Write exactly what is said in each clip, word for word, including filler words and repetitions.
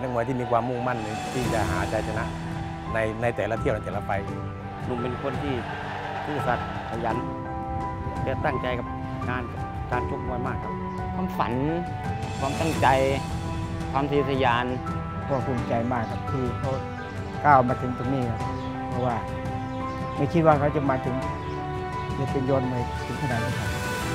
เป็นนักมวยที่มีความมุ่งมั่นที่จะหาชัยชนะในในแต่ละเที่ยวในแต่ละไฟหนุ่มเป็นคนที่ซื่อสัตย์ขยันแกตั้งใจกับงานการชกมวยมากครับความฝันความตั้งใจความทะเยอทะยานก็ภูมิใจมากครับที่เขาก้าวมาถึงตรงนี้ครับเพราะว่าไม่คิดว่าเขาจะมาถึงจะเป็นยอดมวยถึงขนาดนี้ครับ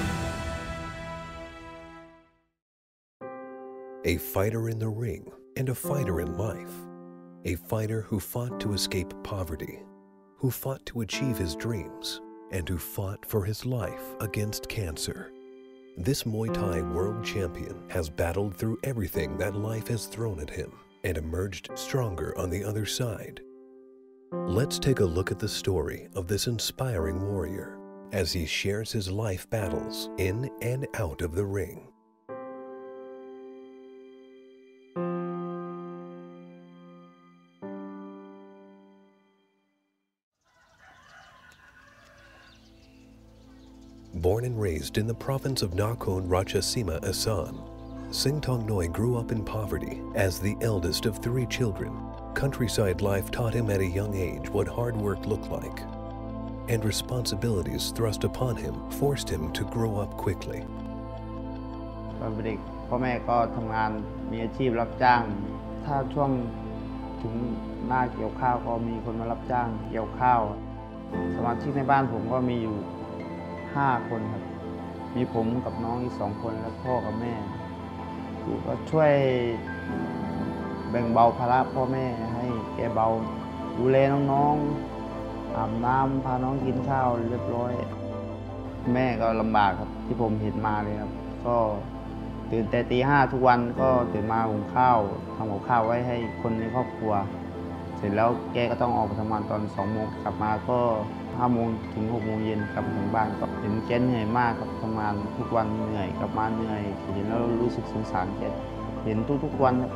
A fighter in the ring and a fighter in life. A fighter who fought to escape poverty, who fought to achieve his dreams, and who fought for his life against cancer. This Muay Thai world champion has battled through everything that life has thrown at him and emerged stronger on the other side. Let's take a look at the story of this inspiring warrior as he shares his life battles in and out of the ring. Born and raised in the province of Nakhon Ratchasima, Assam, Sing Tong Noi grew up in poverty as the eldest of three children. Countryside life taught him at a young age what hard work looked like, and responsibilities thrust upon him forced him to grow up quickly. ตอนเป็นเด็กพ่อแม่ก็ทำงานมีอาชีพรับจ้างถ้าช่วงถึงหน้าเกี่ยวข้าวก็มีคนมารับจ้างเกี่ยวข้าวสมาชิกในบ้านผมก็มีอยู่ห้าคนครับมีผมกับน้องอีกสองคนและพ่อกับแม่คือก็ช่วยแบ่งเบาภาระพ่อแม่ให้แกเบาดูแลน้องๆอาบน้ำพาน้องกินข้าวเรียบร้อยแม่ก็ลำบากครับที่ผมเห็นมาเลยครับก็ตื่นแต่ตีห้าทุกวันก็ตื่นมาหุงข้าวทำกับข้าวไว้ให้คนในครอบครัวเสร็จแล้วแกก็ต้องออกไปทำงานตอนสองโมงกลับมาก็ห้าโมงถึงหกโมงเย็นกลับถึงบ้านก็เห็นแกเหนื่อยมากครับทำงานทุกวันเหนื่อยกลับมาเหนื่อยเห็นแล้วรู้สึกสงสารแกเห็นทุกๆวันครับ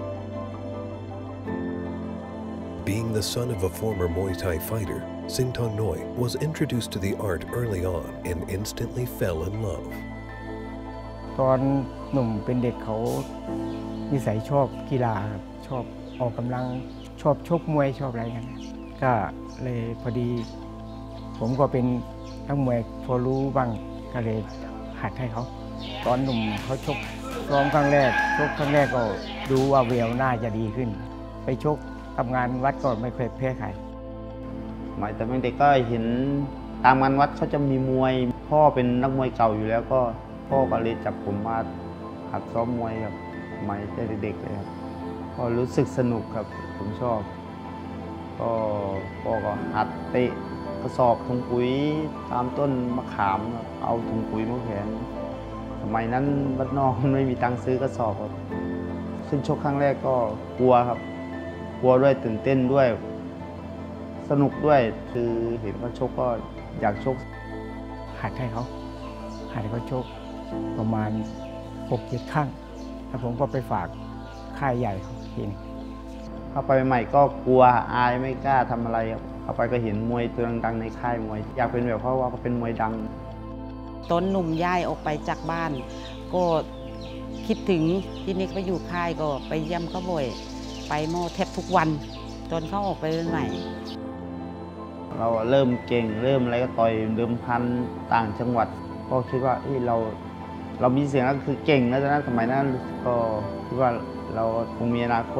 Being the son of a former Muay Thai fighter, Sing Tong Noi was introduced to the art early on and instantly fell in love. ตอนหนุ่มเป็นเด็กเขานิสัยชอบกีฬาครับชอบออกกำลังชอบชกมวยชอบอะไรกันก็เลยพอดีผมก็เป็นนักมวยพอรู้บ้างก็เลยหัดให้เขาตอนหนุ่มเขาชกซ้อมครั้งแรกชกครั้งแรกก็ดูว่าเวลน่าจะดีขึ้นไปชกทำงานวัดก็ไม่เคยแพ้ใครหมายแต่เป็นเด็กก็เห็นตามงานวัดเขาจะมีมวยพ่อเป็นนักมวยเก่าอยู่แล้วก็พ่อก็เลยจับผมมาหัดซ้อมมวยครับสมัยเด็กๆเลยครับก็รู้สึกสนุกครับผมชอบก็พ่อก็หัดเตะกระสอบถุงปุ๋ยตามต้นมะขามเอาถุงปุ๋ยมาแขวนสมัยนั้นบ้านนอกไม่มีตังค์ซื้อกระสอบครับขึ้นชกครั้งแรกก็กลัวครับกลัวด้วยตื่นเต้นด้วยสนุกด้วยคือเห็นเขาชกก็อยากชกหัดให้เขาหัดให้เขาชกประมาณหกเจ็ดครั้งแล้วผมก็ไปฝากค่ายใหญ่เขาทีนึงเข้าไปใหม่ก็กลัวอายไม่กล้าทำอะไรครับเข้าไปก็เห็นมวยตัวดังๆในค่ายมวยอยากเป็นแบบเพราะว่าเขาเป็นมวยดังตอนหนุ่มย้ายออกไปจากบ้านก็คิดถึงที่นี่ไปอยู่ค่ายก็ไปเยี่ยมเขาบ่อยไปโม่แทบทุกวันจนเขาออกไปใหม่เราเริ่มเก่งเริ่มอะไรก็ต่อยเดิมพันต่างจังหวัดก็คิดว่าเราเรามีเสียงก็คือเก่งแล้วนะสมัยนั้นก็คิดว่าเราคงมีอนาคต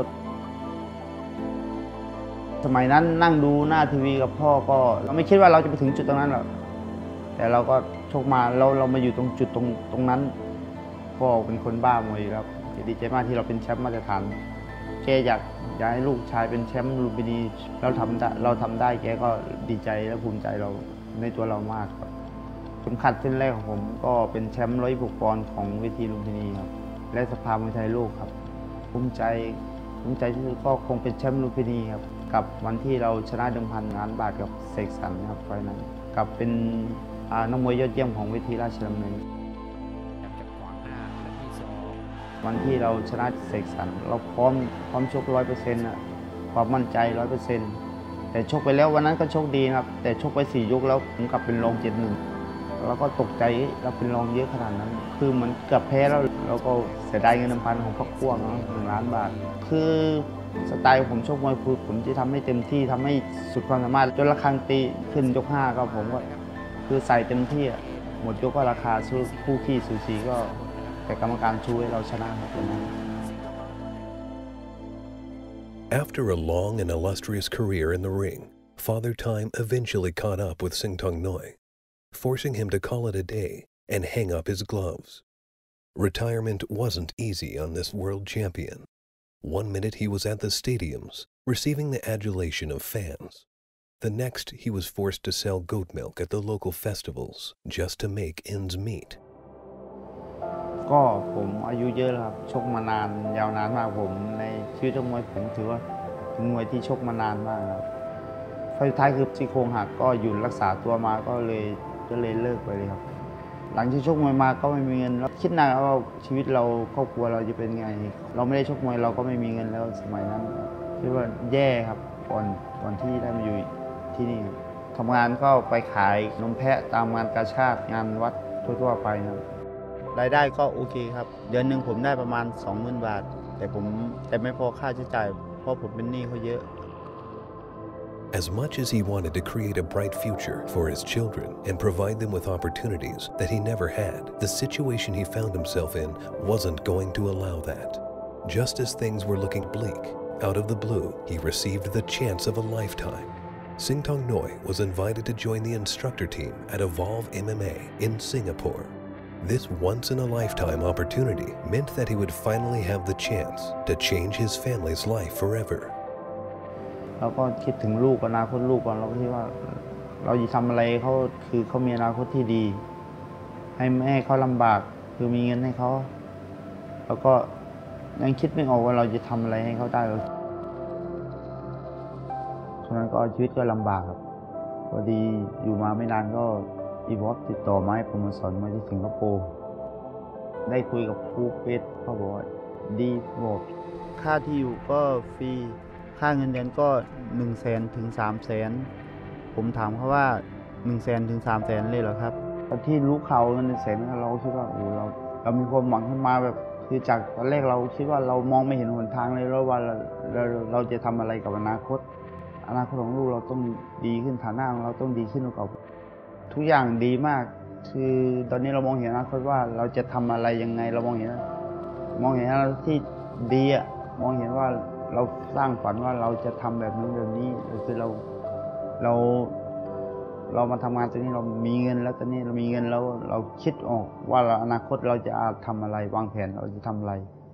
สมัยนั้นนั่งดูหน้าทีวีกับพ่อก็เราไม่คิดว่าเราจะไปถึงจุดตรงนั้นหรอกแต่เราก็ชกมาเราเรามาอยู่ตรงจุดตรงตรงนั้นพ่อเป็นคนบ้ามวยอยู่แล้วดีใจมากที่เราเป็นแชมป์มาตรฐานแกอยากอยากให้ลูกชายเป็นแชมป์ลุมพินีเราทำได้เราทำได้แกก็ดีใจและภูมิใจเราในตัวเรามากครับเข็มขัดเส้นแรกของผมก็เป็นแชมป์ร้อยหกปอนด์ของเวทีลุมพินีครับและสภามวยไทยโลกครับภูมิใจภูมิใจที่สุดก็คงเป็นแชมป์ลุมพินีครับกับวันที่เราชนะเดิมพันล้านบาทกับเสกสรรครับไฟนั้นกับเป็นนักมวยยอดเยี่ยมของเวทีราชดำเนินวันที่เราชนะเสกสรรเราพร้อมพร้อมชกร้อยเปอร์เซ็นต์อะความมั่นใจร้อยเปอร์เซ็นต์แต่ชกไปแล้ววันนั้นก็โชคดีครับแต่ชกไปสี่ยกแล้วผมกลับเป็นรองเจ็ดหนึ่งเราก็ตกใจเราเป็นรองเยอะขนาดนั้นคือมันเกือบแพ้แล้วเราก็เสียดายเงินน้ำพันของพรรคพวกเนาะหนึ่งล้านบาทคือสไตล์ผมชกมวยคือผมจะทำให้เต็มที่ทำให้สุดความสามารถจนระฆังตีขึ้นยกห้าก็ผมก็คือใส่เต็มที่หมดยกก็ราคาสู้คู่ขี้สูสีก็แต่กรรมการชูให้เราชนะครับตรงนั้น After a long and illustrious career in the ring, Father Time eventually caught up with Singtong Noi, forcing him to call it a day and hang up his gloves. Retirement wasn't easy on this world champion. One minute he was at the stadiums, receiving the adulation of fans. The next, he was forced to sell goat milk at the local festivals just to make ends meet. ก็ผมอายุเยอะแล้วครับชกมานานยาวนานมากผมในชีวิตมวยผมถือว่าเป็นมวยที่ชกมานานมากครับไฟท้ายคือซี่โครงหักก็อยู่รักษาตัวมาก็เลยก็เลยเลิกไปเลยครับหลังที่ชกมวยมาก็ไม่มีเงินแล้วคิดหนักว่าชีวิตเราครอบครัวเราจะเป็นไงเราไม่ได้ชกมวยเราก็ไม่มีเงินแล้วสมัยนั้นคิดว่าแย่ครับก่อนก่อนที่ได้มาอยู่ที่นี่ทำงานก็ไปขายนมแพะตามงานกาชาดงานวัดทั่วๆไปครับรายได้ก็โอเคครับเดือนหนึ่งผมได้ประมาณ สองหมื่น บาทแต่ผมแต่ไม่พอค่าใช้จ่ายเพราะผมเป็นหนี้เขาเยอะ As much as he wanted to create a bright future for his children and provide them with opportunities that he never had, the situation he found himself in wasn't going to allow that. Just as things were looking bleak, out of the blue, he received the chance of a lifetime. Singtong Noi was invited to join the instructor team at Evolve M M A in Singapore. This once-in-a-lifetime opportunity meant that he would finally have the chance to change his family's life forever. เราก็คิดถึงลูกอนาคตลูกก่อนเราก็คิดว่าเราจะทำอะไรเขาคือเขามีอนาคตที่ดีให้แม่เขาลำบากคือมีเงินให้เขาแล้วก็ยังคิดไม่ออกว่าเราจะทำอะไรให้เขาได้ฉะนั้นก็ชีวิตก็ลำบากครับพอดีอยู่มาไม่นานก็อีวอฟติดต่อมาให้ผมมาสอนมาที่สิงคโปร์ได้คุยกับครูเป็ดเขาบอกว่าดีบอกค่าที่อยู่ก็ฟรีค่าเงินเดือนก็ หนึ่งแสน ถึง สามแสน ผมถามเขาว่า หนึ่งแสน ถึง สามแสน เลยเหรอครับตอนที่รู้ข่าวเงินแสนเราคิดว่าโอ้เราเรามีความหวังขึ้นมาแบบคือจากตอนแรกเราคิดว่าเรามองไม่เห็นหนทางเลยแล้วว่าเราเราเราจะทำอะไรกับอนาคตอนาคตของลูกเราต้องดีขึ้นฐานะของเราต้องดีขึ้นกว่าทุกอย่างดีมากคือตอนนี้เรามองเห็นอนาคตว่าเราจะทำอะไรยังไงเรามองเห็นมองเห็นอะไรที่ดีอะมองเห็นว่าเราสร้างฝันว่าเราจะทำแบบนี้แบบนี้คือเราเราเรามาทำงานตอนนี้เรามีเงินแล้วตอนนี้เรามีเงินแล้วเราคิดออกว่าอนาคตเราจะทำอะไรวางแผนเราจะทำอะไร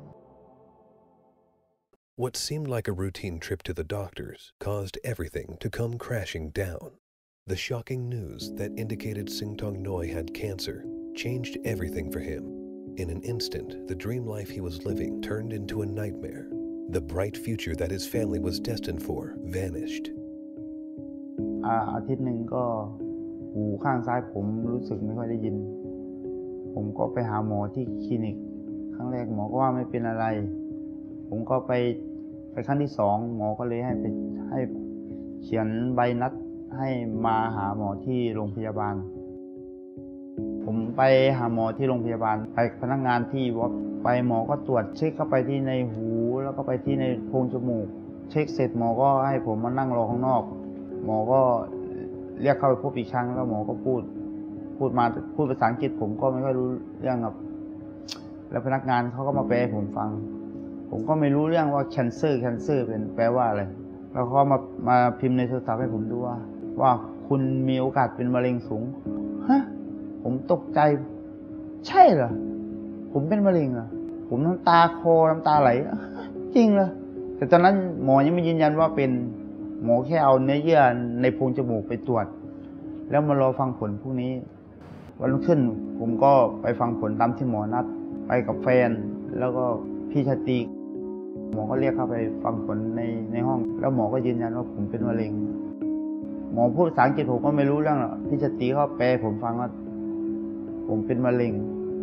What seemed like a routine trip to the doctors caused everything to come crashing down. The shocking news that indicated Singtong Noi had cancer changed everything for him. In an instant, the dream life he was living turned into a nightmare. The bright future that his family was destined for vanished. อาทิตย์หนึ่งก็หูข้างซ้ายผมรู้สึกไม่ค่อยได้ยินผมก็ไปหาหมอที่คลินิกครั้งแรกหมอก็ว่าไม่เป็นอะไรผมก็ไปไปครั้งที่สองหมอก็เลยให้ไปให้เขียนใบนัดให้มาหาหมอที่โรงพยาบาลผมไปหาหมอที่โรงพยาบาลไปพนักงานที่วัดไปหมอก็ตรวจเช็คเข้าไปที่ในหูแล้วก็ไปที่ในโพรงจมูกเช็คเสร็จหมอก็ให้ผมมานั่งรอข้างนอกหมอก็เรียกเข้าไปพบอีกครั้งแล้วหมอก็พูดพูดมาพูดภาษาอังกฤษผมก็ไม่ค่อยรู้เรื่องครับแล้วพนักงานเขาก็มาแปลให้ผมฟังผมก็ไม่รู้เรื่องว่า cancer cancer เป็นแปลว่าอะไรแล้วเขามามาพิมพ์ในโทรศัพท์ให้ผมดูว่าว่าคุณมีโอกาสเป็นมะเร็งสูงฮะผมตกใจใช่เหรอผมเป็นมะเร็งเหรอผมน้ำตาคอน้ำตาไหลจริงเหรอแต่ตอนนั้นหมอยังไม่ยืนยันว่าเป็นหมอแค่เอาเนื้อเยื่อในโพรงจมูกไปตรวจแล้วมารอฟังผลพรุ่งนี้วันรุ่งขึ้นผมก็ไปฟังผลตามที่หมอนัดไปกับแฟนแล้วก็พี่ชาตรีหมอก็เรียกเข้าไปฟังผลในในห้องแล้วหมอก็ยืนยันว่าผมเป็นมะเร็งหมอพูดภาษาอังกฤษผมก็ไม่รู้เรื่องหรอกพี่ชาตรีเขาแปลผมฟังว่าผมเป็นมะเร็ง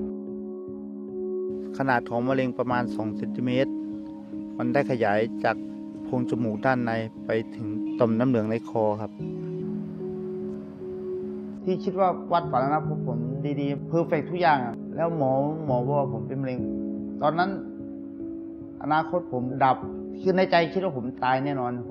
ขนาดของมะเร็งประมาณสองเซนติเมตรมันได้ขยายจากโพรงจมูกด้านในไปถึงต่อมน้ำเหลืองในคอครับที่คิดว่าวัดฝันอนาคตผมดีๆเพอร์เฟกทุกอย่างอะแล้วหมอหมอบอกว่าผมเป็นมะเร็งตอนนั้นอนาคตผมดับคือในใจคิดว่าผมตายแน่นอน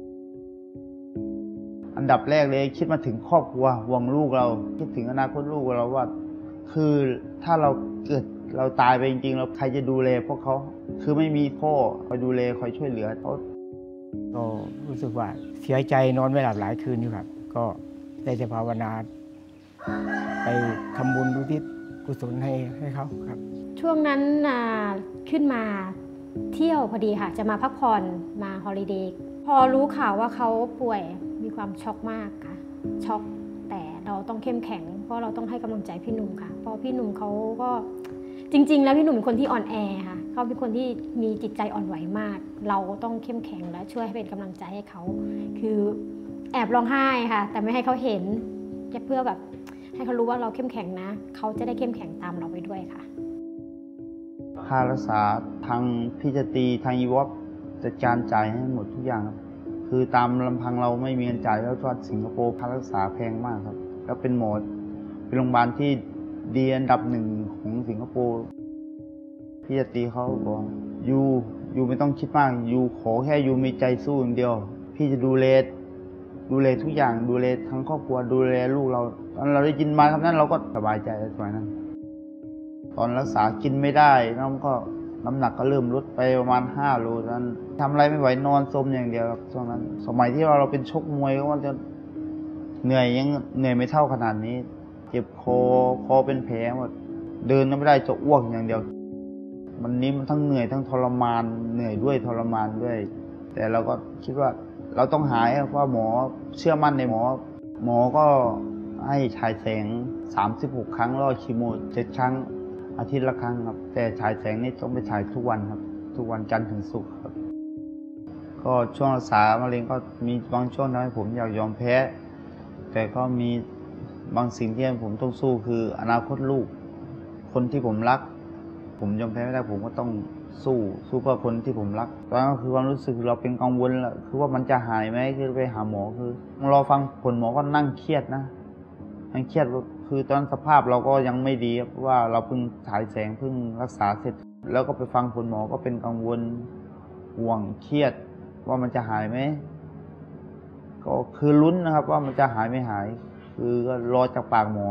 อันดับแรกเลยคิดมาถึงครอบครัวห่วงลูกเราคิดถึงอนาคตลูกเราว่าคือถ้าเราเกิดเราตายไปจริงๆเราใครจะดูแลพวกเขาคือไม่มีพ่อคอยดูแลคอยช่วยเหลือเขาก็รู้สึกว่าเสียใจนอนไม่หลับหลายคืนอยู่ครับก็ได้แต่ภาวนาไปทำบุญอุทิศกุศลให้ให้เขาครับช่วงนั้นขึ้นมาเที่ยวพอดีค่ะจะมาพักผ่อนมาฮอลิเดย์พอรู้ข่าวว่าเขาป่วยมีความช็อกมากค่ะช็อกแต่เราต้องเข้มแข็งเพราะเราต้องให้กำลังใจพี่หนุ่มค่ะเพราะพี่หนุ่มเขาก็จริงๆแล้วพี่หนุ่มเป็นคนที่อ่อนแอค่ะเขาเป็นคนที่มีจิตใจอ่อนไหวมากเราต้องเข้มแข็งและช่วยให้เป็นกำลังใจให้เขาคือแอบร้องไห้ค่ะแต่ไม่ให้เขาเห็นจะเพื่อแบบให้เขารู้ว่าเราเข้มแข็งนะเขาจะได้เข้มแข็งตามเราไปด้วยค่ะค่ารักษาทางพิจตีทางอีวอปจัดการจ่ายให้หมดทุกอย่างครับคือตามลำพังเราไม่มีเงินจ่ายแล้วก็สิงคโปร์ค่ารักษาแพงมากครับแล้วเป็นหมอเป็นโรงพยาบาลที่ดีอันดับหนึ่งของสิงคโปร์พิจตีเขาบอกยูยูไม่ต้องคิดมากยูขอแค่ยูมีใจสู้อย่างเดียวพี่จะดูแลดูแลทุกอย่างดูแลทั้งครอบครัวดูแลลูกเราตอนเราได้ยินมาคำนั้นเราก็สบายใจสมัยนั้นตอนรักษากินไม่ได้น้องก็น้ำหนักก็เริ่มลดไปประมาณห้าโลนั้นทำอะไรไม่ไหวนอนซมอย่างเดียวครับช่วงนั้นสมัยที่เราเป็นชกมวยก็ว่าจะเหนื่อยยังเหนื่อยไม่เท่าขนาดนี้เจ็บคอคอเป็นแผลหมดเดินไม่ได้จะอ้วกอย่างเดียววันนี้มันทั้งเหนื่อยทั้งทรมานเหนื่อยด้วยทรมานด้วยแต่เราก็คิดว่าเราต้องหายเพราะหมอเชื่อมั่นในหมอหมอก็ให้ฉายแสงสามสิบหกครั้งแล้วคีโมเจ็ดครั้งอาทิตย์ละครั้งครับแต่ฉายแสงนี่ต้องไปฉายทุกวันครับทุกวันจันทร์ถึงศุกร์ครับก็ช่วงรักษามะเร็งก็มีบางช่วงทำให้ผมอยากยอมแพ้แต่ก็มีบางสิ่งที่ผมต้องสู้คืออนาคตลูกคนที่ผมรักผมยอมแพ้ไม่ได้ผมก็ต้องสู้สู้เพื่อคนที่ผมรักตอนนั้นก็คือความรู้สึกเราเป็นกังวลแหละคือว่ามันจะหายไหมคือไปหาหมอคือรอฟังผลหมอก็นั่งเครียดนะนั่งเครียดคือตอนสภาพเราก็ยังไม่ดีเพราะว่าเราเพิ่งฉายแสงเพิ่งรักษาเสร็จแล้วก็ไปฟังผลหมอก็เป็นกังวลห่วงเครียดว่ามันจะหายไหมก็คือลุ้นนะครับว่ามันจะหายไม่หายคือก็รอจากปากหมอ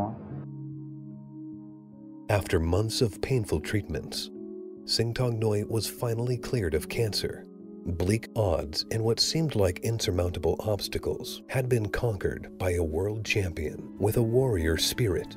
After months of painful treatments, Singtong Noi was finally cleared of cancer. Bleak odds and what seemed like insurmountable obstacles had been conquered by a world champion with a warrior spirit.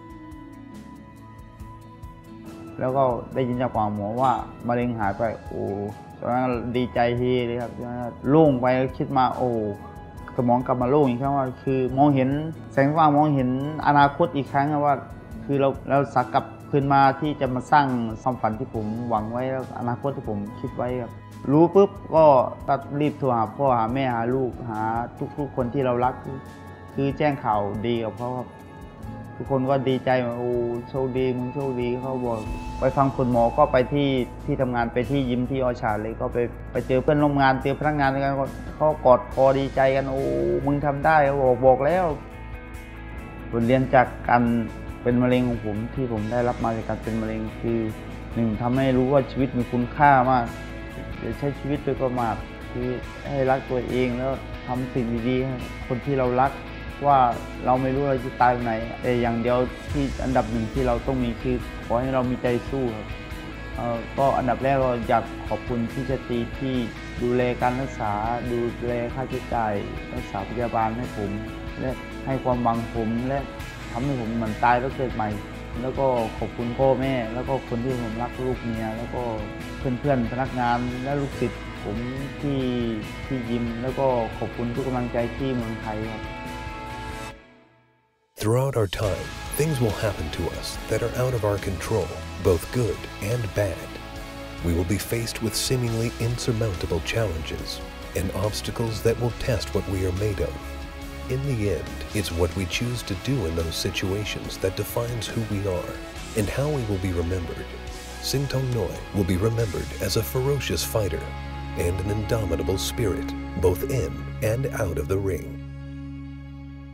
แล้วก็ได้ยินจากปากหมอว่ามะเร็งหายไปโอ้ตอนนั้นดีใจทีเลยครับโล่งไปคิดมาโอ้สมองกลับมาโล่งอีกครั้งว่าคือมองเห็นแสงสว่างมองเห็นอนาคตอีกครั้งว่าคือเราเราสักกลับคืนมาที่จะมาสร้างความฝันที่ผมหวังไว้แล้วอนาคตที่ผมคิดไว้ครับรู้ปุ๊บก็รีบโทรหาพ่อหาแม่หาลูกหาทุกๆคนที่เรารักคือแจ้งข่าวดีกับเขาครับทุกคนก็ดีใจโอ้โชคดีมึงโชคดีเขาบอกไปฟังผลหมอก็ไปที่ที่ทำงานไปที่ยิมที่ออชาร์ดเลยก็ไปไปเจอเพื่อนร่วมงานเจอพนักงานด้วยกันเขากอดคอดีใจกันโอ้มึงทำได้เขาบอกบอกแล้วบทเรียนจากการเป็นมะเร็งของผมที่ผมได้รับมาจากการเป็นมะเร็งคือหนึ่งทำให้รู้ว่าชีวิตมีคุณค่ามากอย่าใช้ชีวิตโดยประมาทคือให้รักตัวเองแล้วทำสิ่งดีๆให้คนที่เรารักว่าเราไม่รู้เราจะตายวันไหนแต่อย่างเดียวที่อันดับหนึ่งที่เราต้องมีคือขอให้เรามีใจสู้ครับก็อันดับแรกเราอยากขอบคุณพี่ชตีที่ดูแลการรักษาดูแลค่าใช้จ่ายรักษาพยาบาลให้ผมและให้ความหวังผมและทำให้ผมเหมือนตายแล้วเกิดใหม่แล้วก็ขอบคุณพ่อแม่แล้วก็คนที่ผมรักลูกเมียแล้วก็เพื่อนๆพนักงานและลูกศิษย์ผมที่ที่ยิมแล้วก็ขอบคุณทุกกำลังใจที่เมืองไทยครับ Throughout our time, things will happen to us that are out of our control, both good and bad. We will be faced with seemingly insurmountable challenges and obstacles that will test what we are made of. In the end, it's what we choose to do in those situations that defines who we are and how we will be remembered. Singtong Noi will be remembered as a ferocious fighter and an indomitable spirit, both in and out of the ring.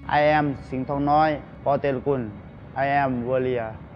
I am สิงห์ทองน้อยปอเตลกุล I am warrior